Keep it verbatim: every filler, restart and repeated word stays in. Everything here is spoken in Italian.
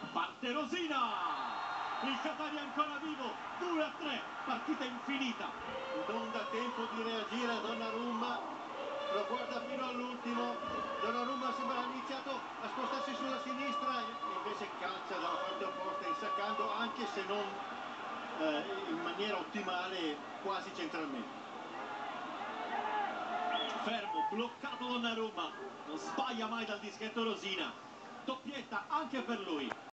Parte Rosina, il Catania ancora vivo, due a tre, partita infinita. Non dà tempo di reagire a Donnarumma, lo guarda fino all'ultimo. Donnarumma sembra ha iniziato a spostarsi sulla sinistra e invece calcia dalla parte opposta, insaccando, anche se non eh, in maniera ottimale, quasi centralmente. Fermo, bloccato Donnarumma, non sbaglia mai dal dischetto Rosina, doppietta anche per lui.